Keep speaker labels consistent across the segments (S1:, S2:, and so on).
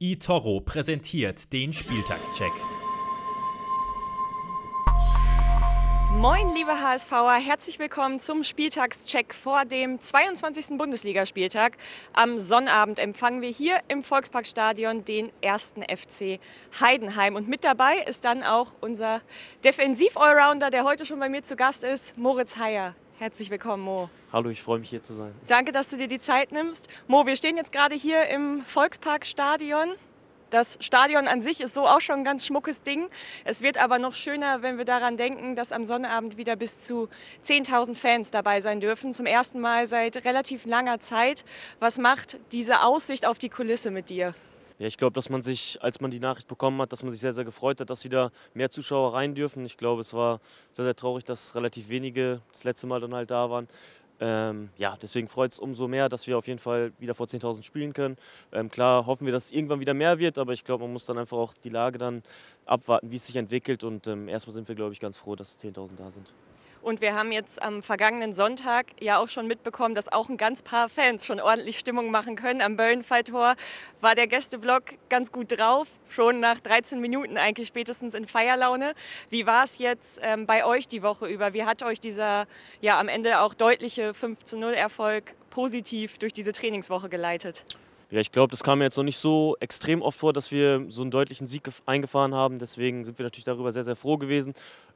S1: eToro präsentiert den Spieltagscheck.
S2: Moin, liebe HSVer, herzlich willkommen zum Spieltagscheck vor dem 22. Bundesligaspieltag. Am Sonnabend empfangen wir hier im Volksparkstadion den 1. FC Heidenheim. Und mit dabei ist dann auch unser Defensiv-Allrounder, der heute schon bei mir zu Gast ist, Moritz Heyer. Herzlich willkommen, Mo.
S3: Hallo, ich freue mich, hier zu sein.
S2: Danke, dass du dir die Zeit nimmst. Mo, wir stehen jetzt gerade hier im Volksparkstadion. Das Stadion an sich ist so auch schon ein ganz schmuckes Ding. Es wird aber noch schöner, wenn wir daran denken, dass am Sonnabend wieder bis zu 10.000 Fans dabei sein dürfen. Zum ersten Mal seit relativ langer Zeit. Was macht diese Aussicht auf die Kulisse mit dir?
S3: Ja, ich glaube, dass man sich, als man die Nachricht bekommen hat, dass man sich sehr, sehr gefreut hat, dass wieder mehr Zuschauer rein dürfen. Ich glaube, es war sehr, sehr traurig, dass relativ wenige das letzte Mal dann halt da waren. Ja, deswegen freut es umso mehr, dass wir auf jeden Fall wieder vor 10.000 spielen können. Klar hoffen wir, dass es irgendwann wieder mehr wird, aber ich glaube, man muss dann einfach auch die Lage dann abwarten, wie es sich entwickelt. Und erstmal sind wir, glaube ich, ganz froh, dass 10.000 da sind.
S2: Und wir haben jetzt am vergangenen Sonntag ja auch schon mitbekommen, dass auch ein ganz paar Fans schon ordentlich Stimmung machen können. Am Böllenfalltor war der Gästeblock ganz gut drauf, schon nach 13 Minuten eigentlich spätestens in Feierlaune. Wie war es jetzt bei euch die Woche über? Wie hat euch dieser ja am Ende auch deutliche 5:0-Erfolg positiv durch diese Trainingswoche geleitet?
S3: Ja, ich glaube, das kam mir jetzt noch nicht so extrem oft vor, dass wir so einen deutlichen Sieg eingefahren haben. Deswegen sind wir natürlich darüber sehr, sehr froh gewesen.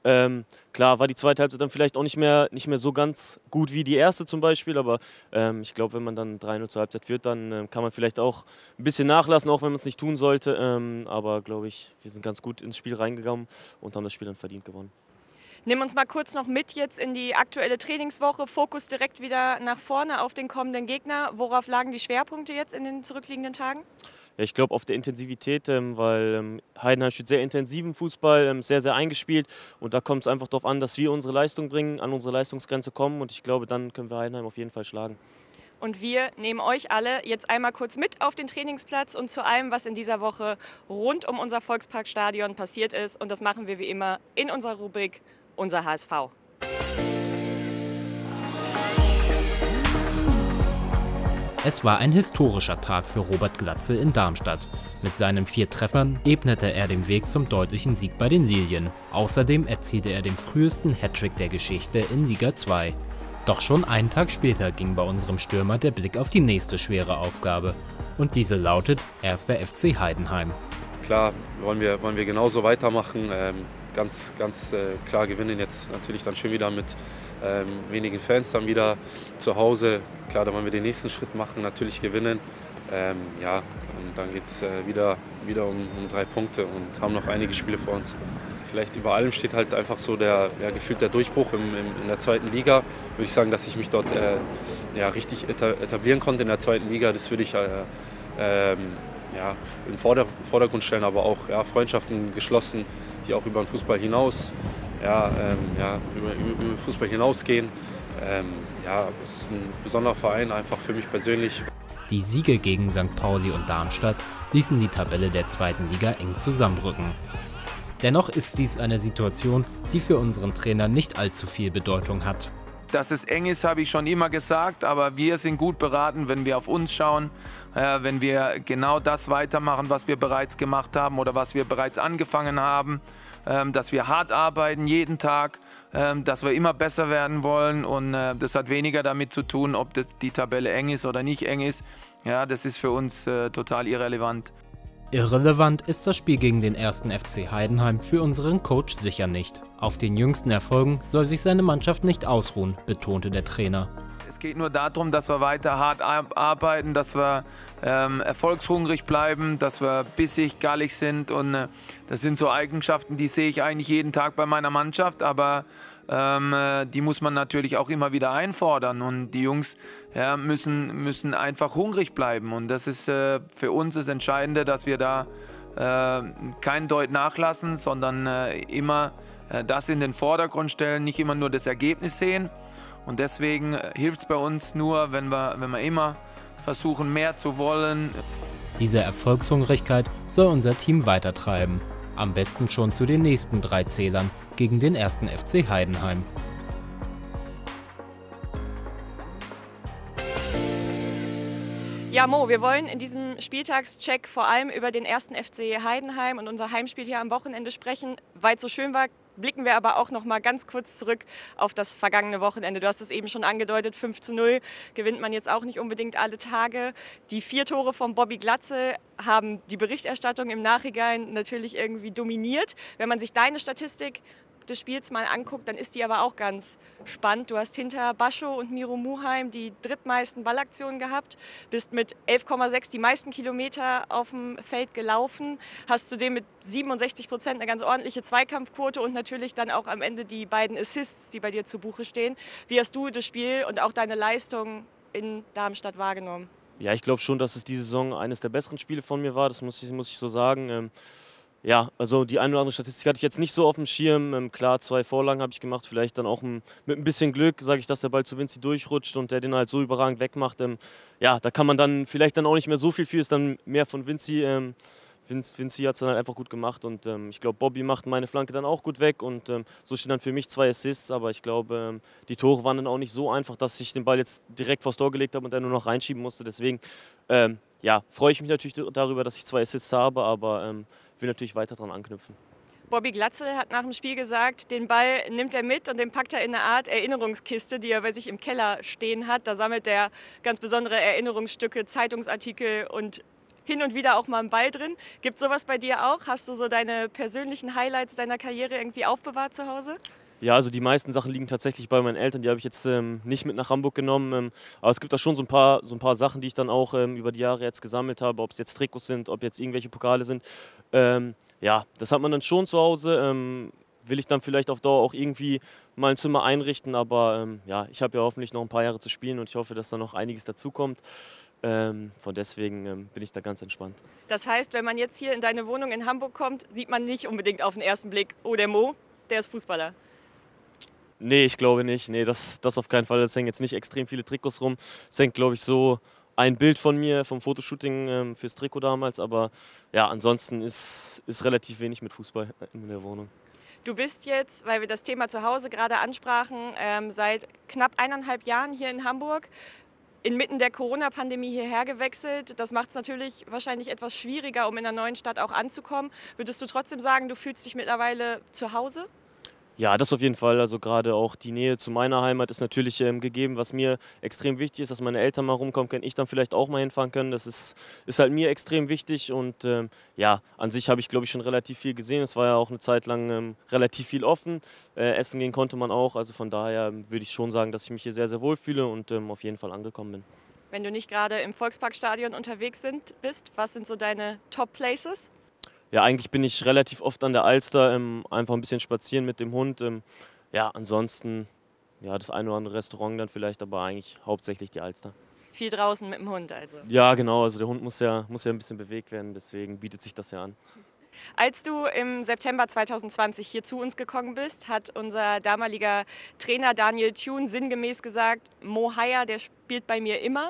S3: Klar war die zweite Halbzeit dann vielleicht auch nicht mehr so ganz gut wie die erste zum Beispiel. Aber ich glaube, wenn man dann 3:0 zur Halbzeit führt, dann kann man vielleicht auch ein bisschen nachlassen, auch wenn man es nicht tun sollte. Aber glaube ich, wir sind ganz gut ins Spiel reingegangen und haben das Spiel dann verdient gewonnen.
S2: Nimm uns mal kurz noch mit jetzt in die aktuelle Trainingswoche. Fokus direkt wieder nach vorne auf den kommenden Gegner. Worauf lagen die Schwerpunkte jetzt in den zurückliegenden Tagen?
S3: Ja, ich glaube auf der Intensivität, weil Heidenheim spielt sehr intensiven Fußball, sehr, sehr eingespielt. Und da kommt es einfach darauf an, dass wir unsere Leistung bringen, an unsere Leistungsgrenze kommen. Und ich glaube, dann können wir Heidenheim auf jeden Fall schlagen.
S2: Und wir nehmen euch alle jetzt einmal kurz mit auf den Trainingsplatz und zu allem, was in dieser Woche rund um unser Volksparkstadion passiert ist. Und das machen wir wie immer in unserer Rubrik Unser HSV.
S1: Es war ein historischer Tag für Robert Glatze in Darmstadt. Mit seinen 4 Treffern ebnete er den Weg zum deutlichen Sieg bei den Lilien. Außerdem erzielte er den frühesten Hattrick der Geschichte in Liga 2. Doch schon einen Tag später ging bei unserem Stürmer der Blick auf die nächste schwere Aufgabe. Und diese lautet 1. FC Heidenheim.
S4: Klar, wollen wir genauso weitermachen. Ganz klar gewinnen jetzt natürlich dann schön wieder mit wenigen Fans dann wieder zu Hause. Klar, da wollen wir den nächsten Schritt machen, natürlich gewinnen. Ja, und dann geht es wieder um 3 Punkte und haben noch einige Spiele vor uns. Vielleicht über allem steht halt einfach so gefühlt der Durchbruch in der zweiten Liga. Würde ich sagen, dass ich mich dort richtig etablieren konnte in der zweiten Liga. Das würde ich im Vordergrund stellen, aber auch Freundschaften geschlossen, die auch über den Fußball hinaus, über Fußball hinausgehen. Es ist ein besonderer Verein, einfach für mich persönlich.
S1: Die Siege gegen St. Pauli und Darmstadt ließen die Tabelle der zweiten Liga eng zusammenrücken. Dennoch ist dies eine Situation, die für unseren Trainer nicht allzu viel Bedeutung hat.
S5: Dass es eng ist, habe ich schon immer gesagt, aber wir sind gut beraten, wenn wir auf uns schauen, wenn wir genau das weitermachen, was wir bereits gemacht haben oder was wir bereits angefangen haben, dass wir hart arbeiten jeden Tag, dass wir immer besser werden wollen und das hat weniger damit zu tun, ob die Tabelle eng ist oder nicht eng ist. Ja, das ist für uns total irrelevant.
S1: Irrelevant ist das Spiel gegen den 1. FC Heidenheim für unseren Coach sicher nicht. Auf den jüngsten Erfolgen soll sich seine Mannschaft nicht ausruhen, betonte der Trainer.
S5: Es geht nur darum, dass wir weiter hart arbeiten, dass wir erfolgshungrig bleiben, dass wir bissig, gallig sind und das sind so Eigenschaften, die sehe ich eigentlich jeden Tag bei meiner Mannschaft, aber die muss man natürlich auch immer wieder einfordern und die Jungs müssen einfach hungrig bleiben und das ist für uns das Entscheidende, dass wir da keinen Deut nachlassen, sondern immer das in den Vordergrund stellen, nicht immer nur das Ergebnis sehen und deswegen hilft es bei uns nur, wenn wir immer versuchen, mehr zu wollen.
S1: Diese Erfolgshungrigkeit soll unser Team weitertreiben. Am besten schon zu den nächsten 3 Zählern gegen den 1. FC Heidenheim.
S2: Ja, Mo, wir wollen in diesem Spieltagscheck vor allem über den 1. FC Heidenheim und unser Heimspiel hier am Wochenende sprechen. Weil es so schön war, blicken wir aber auch noch mal ganz kurz zurück auf das vergangene Wochenende. Du hast es eben schon angedeutet, 5:0 gewinnt man jetzt auch nicht unbedingt alle Tage. Die 4 Tore von Bobby Glatze haben die Berichterstattung im Nachhinein natürlich irgendwie dominiert. Wenn man sich deine Statistik des Spiels mal anguckt, dann ist die aber auch ganz spannend. Du hast hinter Bascho und Miro Muheim die drittmeisten Ballaktionen gehabt, bist mit 11,6 die meisten Kilometer auf dem Feld gelaufen, hast zudem mit 67% eine ganz ordentliche Zweikampfquote und natürlich dann auch am Ende die beiden Assists, die bei dir zu Buche stehen. Wie hast du das Spiel und auch deine Leistung in Darmstadt wahrgenommen?
S3: Ja, ich glaube schon, dass es diese Saison eines der besseren Spiele von mir war, das muss ich so sagen. Ja, also die eine oder andere Statistik hatte ich jetzt nicht so auf dem Schirm. Klar, 2 Vorlagen habe ich gemacht, vielleicht dann auch mit ein bisschen Glück, sage ich, dass der Ball zu Vinci durchrutscht und der den halt so überragend wegmacht. Ja, da kann man dann vielleicht dann auch nicht mehr so viel ist dann mehr von Vinci. Vinci hat es dann halt einfach gut gemacht und ich glaube, Bobby macht meine Flanke dann auch gut weg und so stehen dann für mich 2 Assists, aber ich glaube, die Tore waren dann auch nicht so einfach, dass ich den Ball jetzt direkt vors Tor gelegt habe und dann nur noch reinschieben musste. Deswegen ja, freue ich mich natürlich darüber, dass ich 2 Assists habe, aber will natürlich weiter daran anknüpfen.
S2: Bobby Glatze hat nach dem Spiel gesagt, den Ball nimmt er mit und den packt er in eine Art Erinnerungskiste, die er bei sich im Keller stehen hat. Da sammelt er ganz besondere Erinnerungsstücke, Zeitungsartikel und hin und wieder auch mal einen Ball drin. Gibt es sowas bei dir auch? Hast du so deine persönlichen Highlights deiner Karriere irgendwie aufbewahrt zu Hause?
S3: Ja, also die meisten Sachen liegen tatsächlich bei meinen Eltern. Die habe ich jetzt nicht mit nach Hamburg genommen. Aber es gibt da schon so ein paar Sachen, die ich dann auch über die Jahre jetzt gesammelt habe. Ob es jetzt Trikots sind, ob jetzt irgendwelche Pokale sind. Ja, das hat man dann schon zu Hause. Will ich dann vielleicht auf Dauer auch irgendwie mal ein Zimmer einrichten. Aber ja, ich habe ja hoffentlich noch ein paar Jahre zu spielen und ich hoffe, dass da noch einiges dazukommt. Von deswegen bin ich da ganz entspannt.
S2: Das heißt, wenn man jetzt hier in deine Wohnung in Hamburg kommt, sieht man nicht unbedingt auf den ersten Blick, oh, der Mo, der ist Fußballer.
S3: Nee, ich glaube nicht. Nee, das auf keinen Fall. Es hängen jetzt nicht extrem viele Trikots rum. Es hängt, glaube ich, so ein Bild von mir vom Fotoshooting fürs Trikot damals. Aber ja, ansonsten ist relativ wenig mit Fußball in der Wohnung.
S2: Du bist jetzt, weil wir das Thema zu Hause gerade ansprachen, seit knapp 1,5 Jahren hier in Hamburg. Inmitten der Corona-Pandemie hierher gewechselt. Das macht es natürlich wahrscheinlich etwas schwieriger, um in einer neuen Stadt auch anzukommen. Würdest du trotzdem sagen, du fühlst dich mittlerweile zu Hause?
S3: Ja, das auf jeden Fall. Also gerade auch die Nähe zu meiner Heimat ist natürlich gegeben. Was mir extrem wichtig ist, dass meine Eltern mal rumkommen können, ich dann vielleicht auch mal hinfahren können. Das ist halt mir extrem wichtig und ja, an sich habe ich, glaube ich, schon relativ viel gesehen. Es war ja auch eine Zeit lang relativ viel offen. Essen gehen konnte man auch. Also von daher würde ich schon sagen, dass ich mich hier sehr, sehr wohl fühle und auf jeden Fall angekommen bin.
S2: Wenn du nicht gerade im Volksparkstadion unterwegs bist, was sind so deine Top-Places?
S3: Ja, eigentlich bin ich relativ oft an der Alster, einfach ein bisschen spazieren mit dem Hund. Ja, ansonsten ja, das eine oder andere Restaurant dann vielleicht, aber eigentlich hauptsächlich die Alster.
S2: Viel draußen mit dem Hund also?
S3: Ja, genau. Also der Hund muss ja ein bisschen bewegt werden, deswegen bietet sich das ja an.
S2: Als du im September 2020 hier zu uns gekommen bist, hat unser damaliger Trainer Daniel Thune sinngemäß gesagt, Mo Haya, der spielt bei mir immer.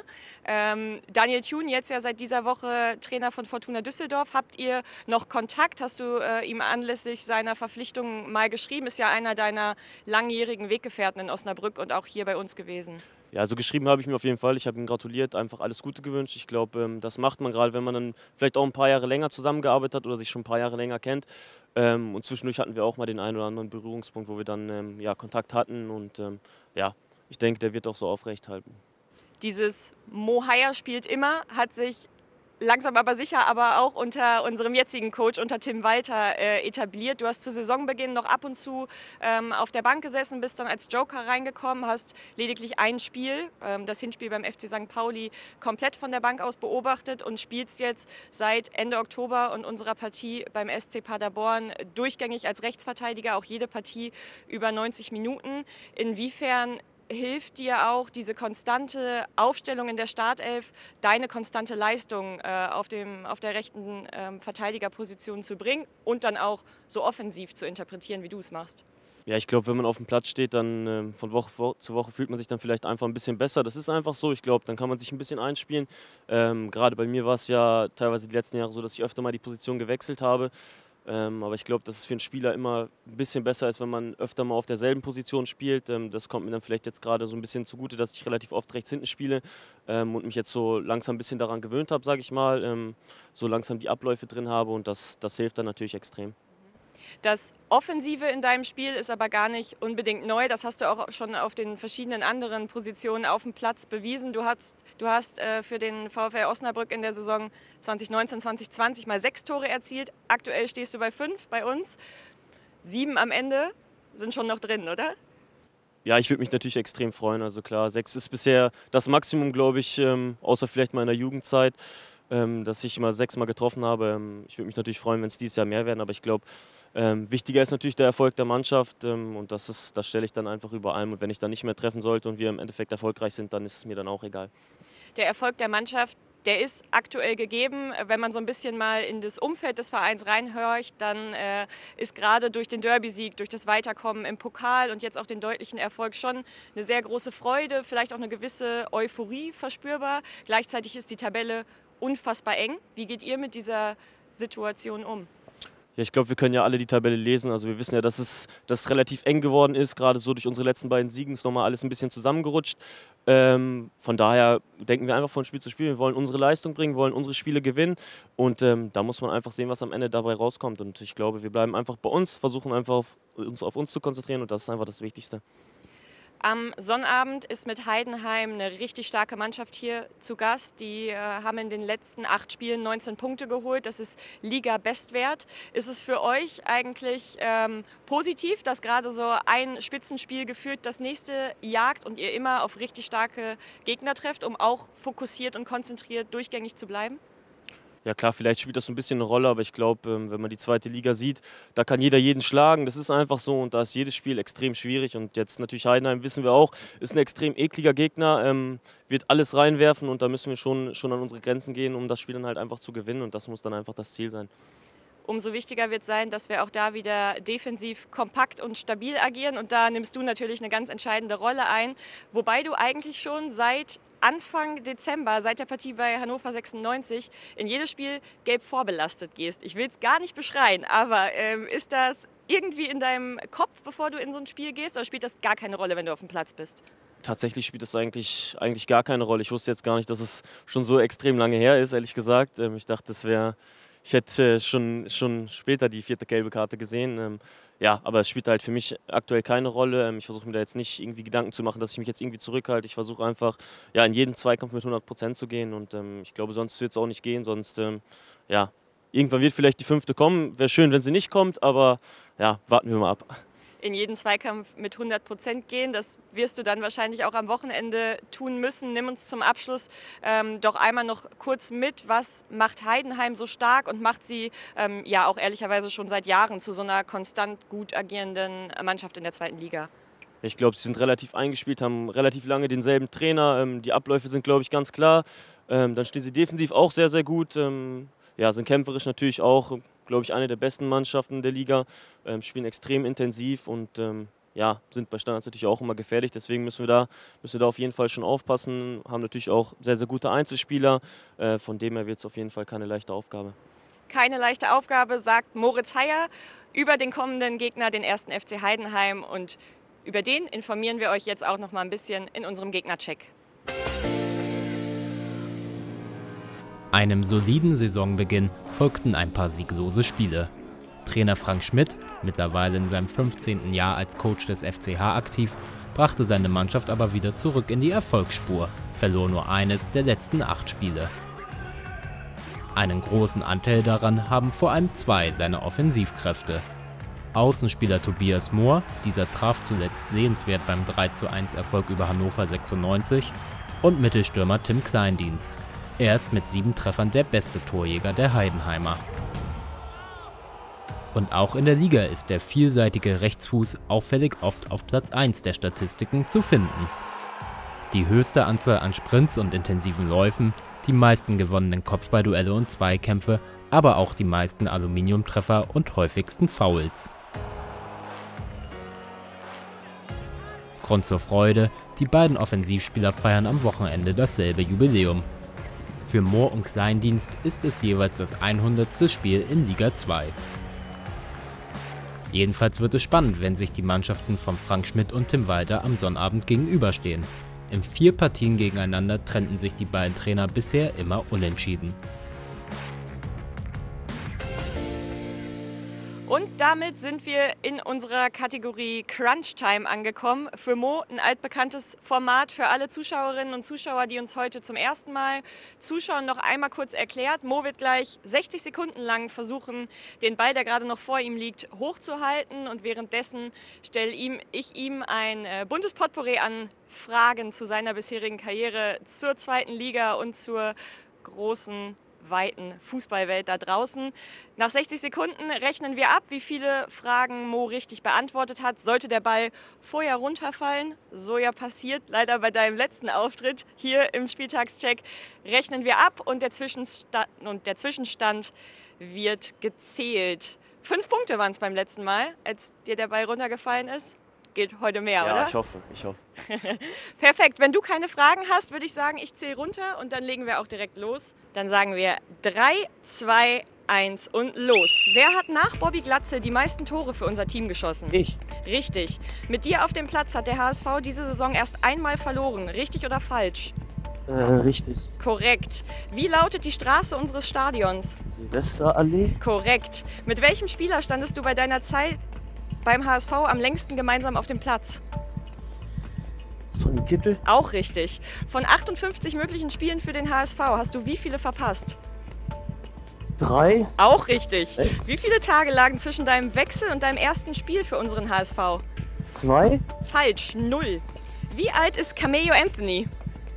S2: Daniel Thune, jetzt ja seit dieser Woche Trainer von Fortuna Düsseldorf. Habt ihr noch Kontakt? Hast du ihm anlässlich seiner Verpflichtung mal geschrieben? Ist ja einer deiner langjährigen Weggefährten in Osnabrück und auch hier bei uns gewesen.
S3: Ja, also geschrieben habe ich mir auf jeden Fall. Ich habe ihm gratuliert, einfach alles Gute gewünscht. Ich glaube, das macht man gerade, wenn man dann vielleicht auch ein paar Jahre länger zusammengearbeitet hat oder sich schon ein paar Jahre länger kennt. Und zwischendurch hatten wir auch mal den einen oder anderen Berührungspunkt, wo wir dann ja, Kontakt hatten. Und ja, ich denke, der wird auch so aufrecht halten.
S2: Dieses Mo Haya spielt immer, hat sich langsam aber sicher aber auch unter unserem jetzigen Coach, unter Tim Walter, etabliert. Du hast zu Saisonbeginn noch ab und zu auf der Bank gesessen, bist dann als Joker reingekommen, hast lediglich ein Spiel, das Hinspiel beim FC St. Pauli, komplett von der Bank aus beobachtet und spielst jetzt seit Ende Oktober und unserer Partie beim SC Paderborn durchgängig als Rechtsverteidiger, auch jede Partie über 90 Minuten. Inwiefern hilft dir auch diese konstante Aufstellung in der Startelf, deine konstante Leistung auf der rechten Verteidigerposition zu bringen und dann auch so offensiv zu interpretieren, wie du es machst?
S3: Ja, ich glaube, wenn man auf dem Platz steht, dann von Woche zu Woche fühlt man sich dann vielleicht einfach ein bisschen besser. Das ist einfach so. Ich glaube, dann kann man sich ein bisschen einspielen. Gerade bei mir war es ja teilweise die letzten Jahre so, dass ich öfter mal die Position gewechselt habe. Aber ich glaube, dass es für einen Spieler immer ein bisschen besser ist, wenn man öfter mal auf derselben Position spielt. Das kommt mir dann vielleicht jetzt gerade so ein bisschen zugute, dass ich relativ oft rechts hinten spiele und mich jetzt so langsam ein bisschen daran gewöhnt habe, sage ich mal. So langsam die Abläufe drin habe und das hilft dann natürlich extrem.
S2: Das Offensive in deinem Spiel ist aber gar nicht unbedingt neu. Das hast du auch schon auf den verschiedenen anderen Positionen auf dem Platz bewiesen. Du hast für den VfL Osnabrück in der Saison 2019/2020 mal 6 Tore erzielt. Aktuell stehst du bei 5 bei uns. 7 am Ende sind schon noch drin, oder?
S3: Ja, ich würde mich natürlich extrem freuen. Also klar, 6 ist bisher das Maximum, glaube ich, außer vielleicht mal in der Jugendzeit, dass ich immer 6 Mal getroffen habe. Ich würde mich natürlich freuen, wenn es dieses Jahr mehr werden, aber ich glaube, wichtiger ist natürlich der Erfolg der Mannschaft und das stelle ich dann einfach über allem. Und wenn ich dann nicht mehr treffen sollte und wir im Endeffekt erfolgreich sind, dann ist es mir dann auch egal.
S2: Der Erfolg der Mannschaft, der ist aktuell gegeben. Wenn man so ein bisschen mal in das Umfeld des Vereins reinhorcht, dann ist gerade durch den Derby-Sieg, durch das Weiterkommen im Pokal und jetzt auch den deutlichen Erfolg schon eine sehr große Freude, vielleicht auch eine gewisse Euphorie verspürbar. Gleichzeitig ist die Tabelle unfassbar eng. Wie geht ihr mit dieser Situation um?
S3: Ja, ich glaube, wir können ja alle die Tabelle lesen. Also wir wissen ja, dass es relativ eng geworden ist. Gerade so durch unsere letzten beiden Siegen ist nochmal alles ein bisschen zusammengerutscht. Von daher denken wir einfach von Spiel zu Spiel. Wir wollen unsere Leistung bringen, wollen unsere Spiele gewinnen. Und da muss man einfach sehen, was am Ende dabei rauskommt. Und ich glaube, wir bleiben einfach bei uns, versuchen einfach auf uns zu konzentrieren. Und das ist einfach das Wichtigste.
S2: Am Sonnabend ist mit Heidenheim eine richtig starke Mannschaft hier zu Gast. Die haben in den letzten 8 Spielen 19 Punkte geholt. Das ist Liga-Bestwert. Ist es für euch eigentlich positiv, dass gerade so ein Spitzenspiel geführt das nächste jagt und ihr immer auf richtig starke Gegner trefft, um auch fokussiert und konzentriert durchgängig zu bleiben?
S3: Ja klar, vielleicht spielt das so ein bisschen eine Rolle, aber ich glaube, wenn man die zweite Liga sieht, da kann jeder jeden schlagen. Das ist einfach so und da ist jedes Spiel extrem schwierig. Und jetzt natürlich Heidenheim, wissen wir auch, ist ein extrem ekliger Gegner, wird alles reinwerfen und da müssen wir schon an unsere Grenzen gehen, um das Spiel dann halt einfach zu gewinnen und das muss dann einfach das Ziel sein.
S2: Umso wichtiger wird sein, dass wir auch da wieder defensiv kompakt und stabil agieren. Und da nimmst du natürlich eine ganz entscheidende Rolle ein. Wobei du eigentlich schon seit Anfang Dezember, seit der Partie bei Hannover 96, in jedes Spiel gelb vorbelastet gehst. Ich will es gar nicht beschreien, aber ist das irgendwie in deinem Kopf, bevor du in so ein Spiel gehst, oder spielt das gar keine Rolle, wenn du auf dem Platz bist?
S3: Tatsächlich spielt das eigentlich gar keine Rolle. Ich wusste jetzt gar nicht, dass es schon so extrem lange her ist, ehrlich gesagt. Ich dachte, ich hätte schon später die 4. gelbe Karte gesehen. Ja, aber es spielt halt für mich aktuell keine Rolle. Ich versuche mir da jetzt nicht irgendwie Gedanken zu machen, dass ich mich jetzt irgendwie zurückhalte. Ich versuche einfach in jeden Zweikampf mit 100% zu gehen und ich glaube, sonst wird es auch nicht gehen. Sonst, irgendwann wird vielleicht die 5. kommen. Wäre schön, wenn sie nicht kommt, aber ja, warten wir mal ab.
S2: In jeden Zweikampf mit 100% gehen. Das wirst du dann wahrscheinlich auch am Wochenende tun müssen. Nimm uns zum Abschluss doch einmal noch kurz mit. Was macht Heidenheim so stark und macht sie auch ehrlicherweise schon seit Jahren zu so einer konstant gut agierenden Mannschaft in der 2. Liga?
S3: Ich glaube, sie sind relativ eingespielt, haben relativ lange denselben Trainer. Die Abläufe sind, glaube ich, ganz klar. Dann stehen sie defensiv auch sehr, sehr gut. Sind kämpferisch natürlich auch, glaube ich, eine der besten Mannschaften der Liga, spielen extrem intensiv und sind bei Standards natürlich auch immer gefährlich. Deswegen müssen wir da auf jeden Fall schon aufpassen, haben natürlich auch sehr, sehr gute Einzelspieler. Von dem her wird es auf jeden Fall keine leichte Aufgabe.
S2: Keine leichte Aufgabe, sagt Moritz Heyer über den kommenden Gegner, den 1. FC Heidenheim. Und über den informieren wir euch jetzt auch noch mal ein bisschen in unserem Gegnercheck.
S1: Einem soliden Saisonbeginn folgten ein paar sieglose Spiele. Trainer Frank Schmidt, mittlerweile in seinem 15. Jahr als Coach des FCH aktiv, brachte seine Mannschaft aber wieder zurück in die Erfolgsspur, verlor nur eines der letzten 8 Spiele. Einen großen Anteil daran haben vor allem 2 seiner Offensivkräfte. Außenspieler Tobias Mohr, dieser traf zuletzt sehenswert beim 3:1 Erfolg über Hannover 96, und Mittelstürmer Tim Kleindienst. Er ist mit 7 Treffern der beste Torjäger der Heidenheimer. Und auch in der Liga ist der vielseitige Rechtsfuß auffällig oft auf Platz 1 der Statistiken zu finden. Die höchste Anzahl an Sprints und intensiven Läufen, die meisten gewonnenen Kopfballduelle und Zweikämpfe, aber auch die meisten Aluminiumtreffer und häufigsten Fouls. Grund zur Freude, die beiden Offensivspieler feiern am Wochenende dasselbe Jubiläum. Für Mohr und Kleindienst ist es jeweils das 100. Spiel in Liga 2. Jedenfalls wird es spannend, wenn sich die Mannschaften von Frank Schmidt und Tim Walter am Sonnabend gegenüberstehen. In 4 Partien gegeneinander trennten sich die beiden Trainer bisher immer unentschieden.
S2: Und damit sind wir in unserer Kategorie Crunch Time angekommen. Für Mo ein altbekanntes Format für alle Zuschauerinnen und Zuschauer, die uns heute zum ersten Mal zuschauen, noch einmal kurz erklärt. Mo wird gleich 60 Sekunden lang versuchen, den Ball, der gerade noch vor ihm liegt, hochzuhalten. Und währenddessen stelle ich ihm ein buntes Potpourri an Fragen zu seiner bisherigen Karriere, zur zweiten Liga und zur großen weiten Fußballwelt da draußen. Nach 60 Sekunden rechnen wir ab, wie viele Fragen Mo richtig beantwortet hat. Sollte der Ball vorher runterfallen, so ja passiert leider bei deinem letzten Auftritt hier im Spieltagscheck, rechnen wir ab und der Zwischenstand wird gezählt. 5 Punkte waren es beim letzten Mal, als dir der Ball runtergefallen ist. Geht heute mehr,
S3: Ja,
S2: oder?
S3: ich hoffe.
S2: Perfekt. Wenn du keine Fragen hast, würde ich sagen, ich zähle runter und dann legen wir auch direkt los. Dann sagen wir 3, 2, 1 und los. Wer hat nach Bobby Glatze die meisten Tore für unser Team geschossen?
S3: Ich.
S2: Richtig. Mit dir auf dem Platz hat der HSV diese Saison erst einmal verloren. Richtig oder falsch?
S3: Richtig.
S2: Korrekt. Wie lautet die Straße unseres Stadions?
S3: Silvesterallee.
S2: Korrekt. Mit welchem Spieler standest du bei deiner Zeit beim HSV am längsten gemeinsam auf dem Platz?
S3: Sonny Kittel.
S2: Auch richtig. Von 58 möglichen Spielen für den HSV hast du wie viele verpasst?
S3: 3.
S2: Auch richtig.
S3: Echt?
S2: Wie viele Tage lagen zwischen deinem Wechsel und deinem ersten Spiel für unseren HSV?
S3: 2.
S2: Falsch, 0. Wie alt ist Cameo Anthony?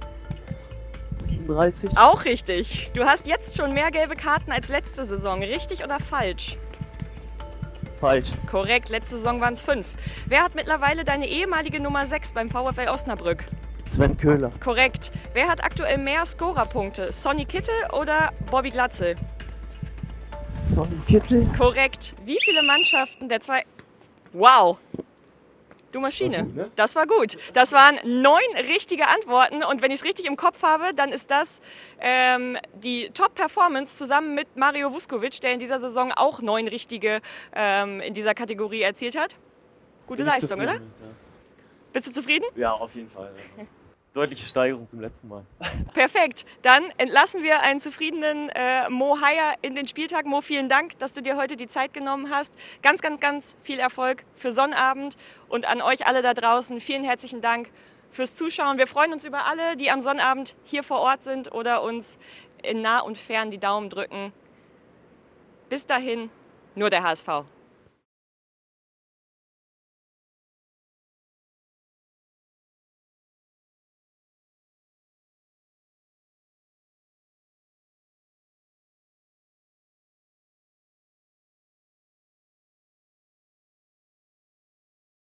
S3: 37.
S2: Auch richtig. Du hast jetzt schon mehr gelbe Karten als letzte Saison. Richtig oder falsch?
S3: Falsch.
S2: Korrekt, letzte Saison waren es 5. Wer hat mittlerweile deine ehemalige Nummer 6 beim VfL Osnabrück?
S3: Sven Köhler.
S2: Korrekt. Wer hat aktuell mehr Scorerpunkte? Sonny Kittel oder Bobby Glatze?
S3: Sonny Kittel.
S2: Korrekt. Wie viele Mannschaften der zwei... Wow! Du Maschine.
S3: War gut, ne?
S2: Das war gut. Das waren 9 richtige Antworten und wenn ich es richtig im Kopf habe, dann ist das die Top-Performance zusammen mit Mario Vuskovic, der in dieser Saison auch 9 richtige in dieser Kategorie erzielt hat. Gute Leistung, oder? Bist du zufrieden?
S3: Ja, auf jeden Fall. Deutliche Steigerung zum letzten Mal.
S2: Perfekt. Dann entlassen wir einen zufriedenen Mo Haier in den Spieltag. Mo, vielen Dank, dass du dir heute die Zeit genommen hast. Ganz, ganz, ganz viel Erfolg für Sonnabend und an euch alle da draußen. Vielen herzlichen Dank fürs Zuschauen. Wir freuen uns über alle, die am Sonnabend hier vor Ort sind oder uns in nah und fern die Daumen drücken. Bis dahin, nur der HSV.